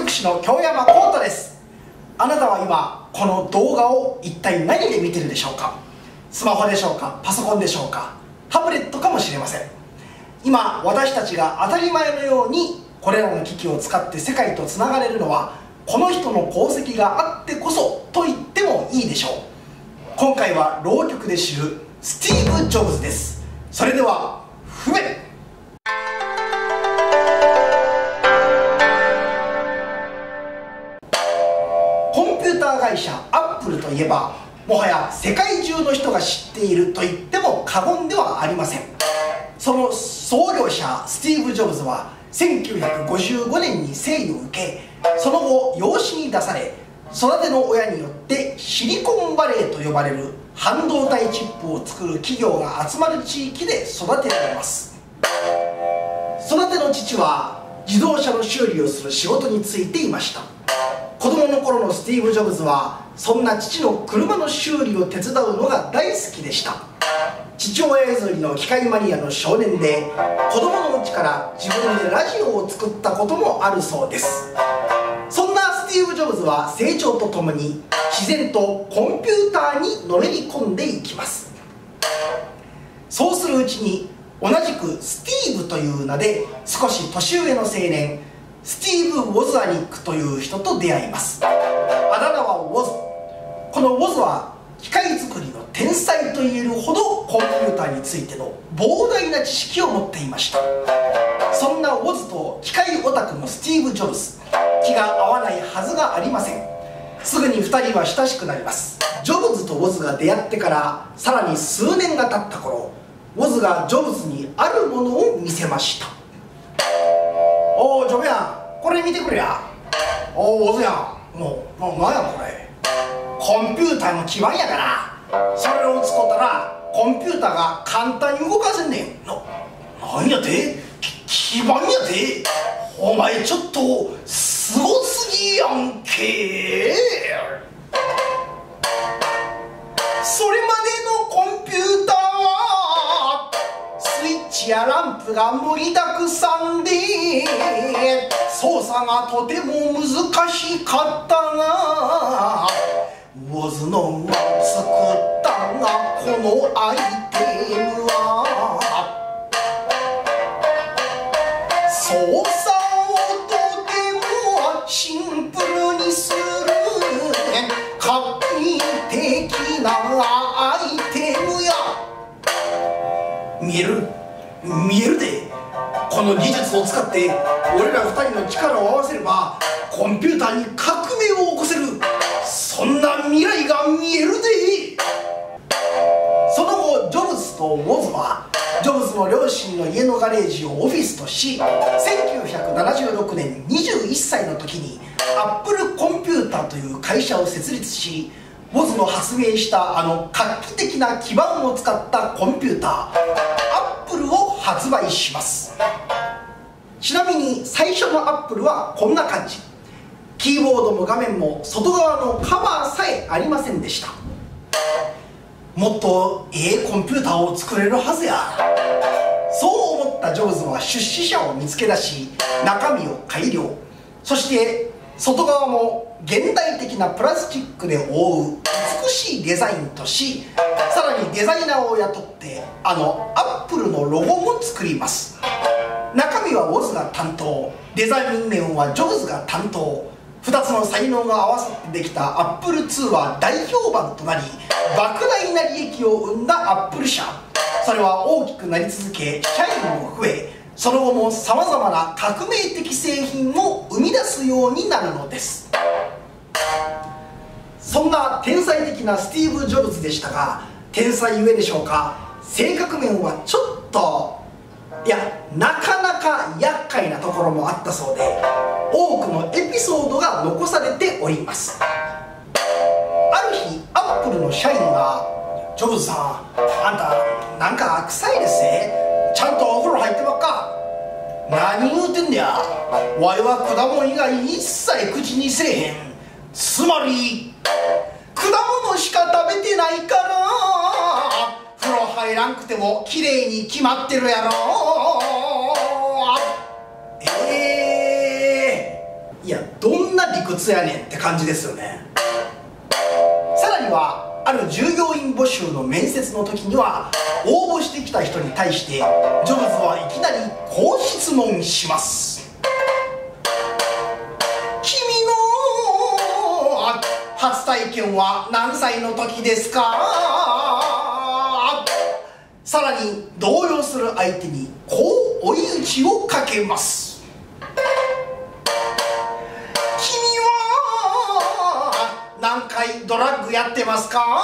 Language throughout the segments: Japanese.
福祉の京山幸太です。あなたは今この動画を一体何で見てるでしょうか。スマホでしょうか、パソコンでしょうか、タブレットかもしれません。今私たちが当たり前のようにこれらの機器を使って世界とつながれるのはこの人の功績があってこそと言ってもいいでしょう。今回は浪曲で知るスティーブ・ジョブズです。それでは不明。コンピューター会社アップルといえばもはや世界中の人が知っていると言っても過言ではありません。その創業者スティーブ・ジョブズは1955年に生を受け、その後養子に出され、育ての親によってシリコンバレーと呼ばれる半導体チップを作る企業が集まる地域で育てられます。育ての父は自動車の修理をする仕事に就いていました。子供の頃のスティーブ・ジョブズはそんな父の車の修理を手伝うのが大好きでした。父親譲りの機械マニアの少年で、子供のうちから自分でラジオを作ったこともあるそうです。そんなスティーブ・ジョブズは成長とともに自然とコンピューターにのめり込んでいきます。そうするうちに同じくスティーブという名で少し年上の青年スティーブ・ウォズアニックという人と出会います。あだ名はウォズ。このウォズは機械作りの天才といえるほどコンピューターについての膨大な知識を持っていました。そんなウォズと機械オタクのスティーブ・ジョブズ、気が合わないはずがありません。すぐに2人は親しくなります。ジョブズとウォズが出会ってからさらに数年が経った頃、ウォズがジョブズにあるものを見せました。おおジョブやん、これ見てくれや。おおウォズやん、もう何やこれ、コンピューターの基盤やから、それを使ったらコンピューターが簡単に動かせんねん。なんやて、基盤やて、お前ちょっとすごすぎやんけ。それまでのコンピューターはスイッチやランプが盛りだくさんで操作がとても難しかったが、ウォズの作ったがこのアイテムは操作をとてもシンプルにする画期的なアイテムや。見えるで。この技術を使って俺ら2人の力を合わせればコンピューターに革命を起こせる、そんな未来が見えるで。その後ジョブズとウォズはジョブズの両親の家のガレージをオフィスとし、1976年21歳の時にアップルコンピューターという会社を設立し、ウォズの発明したあの画期的な基盤を使ったコンピューターアップルを発売します。ちなみに最初のアップルはこんな感じ。キーボードも画面も外側のカバーさえありませんでした。もっとコンピューターを作れるはずや。そう思ったジョブズは出資者を見つけ出し、中身を改良、そして外側も現代的なプラスチックで覆う美しいデザインとし、さらにデザイナーを雇ってアップルのロゴも作ります。中身はウォズが担当、デザイン面はジョブズが担当。2つの才能が合わさってできたアップル2は大評判となり、莫大な利益を生んだアップル社。それは大きくなり続け、社員も増え、その後もさまざまな革命的製品を生み出すようになるのです。そんな天才的なスティーブ・ジョブズでしたが、天才ゆえでしょうか、性格面はちょっと、いやなかなか厄介なところもあったそうで、多くのエピソードが残されております。ある日アップルの社員が「ジョブズさん、あんたなんか臭いですね。ちゃんとお風呂入ってばっか。何言うてんねや。わいは果物以外一切口にせえへん。つまり果物しか食べてないから風呂入らんくても綺麗に決まってるやろ。いやどんくつやねんって感じですよね。さらにはある従業員募集の面接の時には、応募してきた人に対してジョブズはいきなりこう質問します。君の初体験は何歳の時ですか？さらに動揺する相手にこう追い打ちをかけます。君は何回ドラッグやってますか？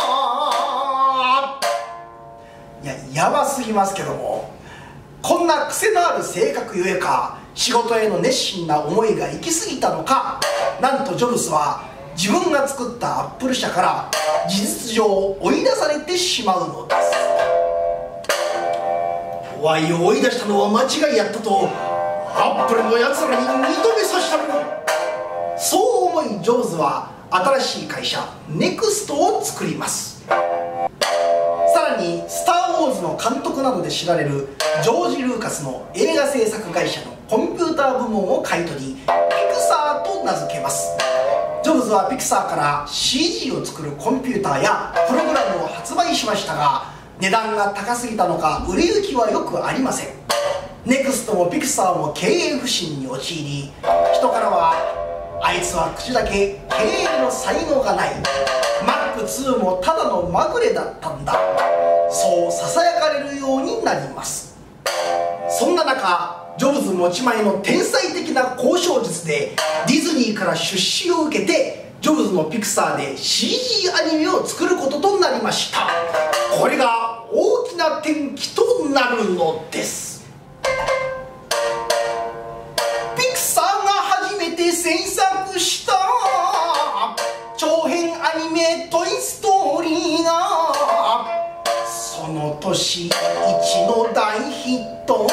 いや、やばすぎますけども、こんな癖のある性格ゆえか、仕事への熱心な思いが行き過ぎたのか、なんとジョブズは自分が作ったアップル社から事実上追い出されてしまうのです。ワイを追い出したのは間違いやったとアップルのやつらに認めさせたの。そう思いジョブズは新しい会社ネクストを作ります。さらにスター・ウォーズの監督などで知られるジョージ・ルーカスの映画制作会社のコンピューター部門を買い取り、ピクサーと名付けます。ジョブズはピクサーから CG を作るコンピューターやプログラムを発売しましたが、値段が高すぎたのか売れ行きはよくありません。ネクストもピクサーも経営不振に陥り、人からはあいつは口だけ経営の才能がない、マック2もただのまぐれだったんだ、そうささやかれるようになります。そんな中、ジョブズ持ち前の天才的な交渉術でディズニーから出資を受けて、ジョブズのピクサーで CG アニメを作ることとなりました。これが大きな転機となるのです。ピクサーが初めて制作した長編アニメ「トイ・ストーリー」がその年一の大ヒット。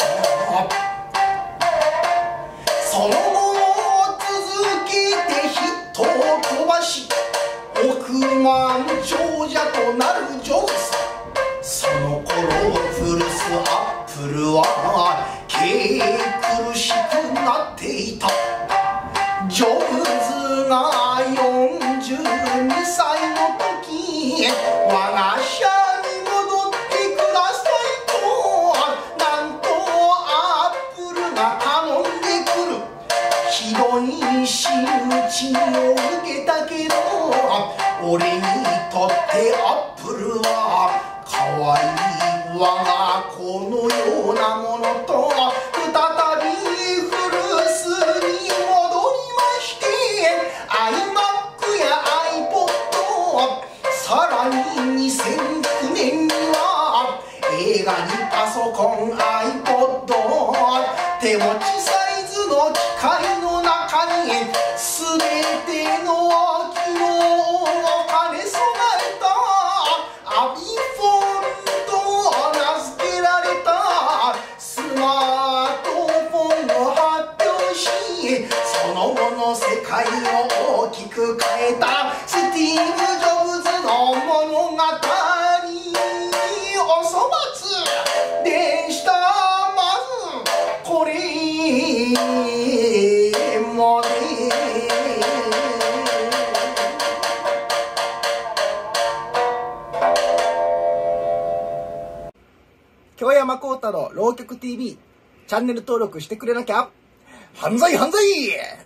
その後続けてヒットを飛ばし億万長者となるジョブズ。その頃古巣アップルは経営苦しくなっていた。ジョブズが42歳の時、我が社に戻ってくださいとなんとアップルが頼んでくる。ひどい仕打ちを受けたけど、俺にとってアップルは可愛い我が子のようなものと、再び古巣に戻りまして、 iMac や iPod、 さらに2009年には映画にパソコン iPod、 手持ちサイズの機械の中に全ての機能を兼ね備えた iPhone と名付けられたスマートフォンを発表し、その後の世界を大きく変えたスティーブ・ジョブズの物語、お粗末でした。まずこれまで。京山幸太の浪曲 TV、チャンネル登録してくれなきゃ犯罪犯罪。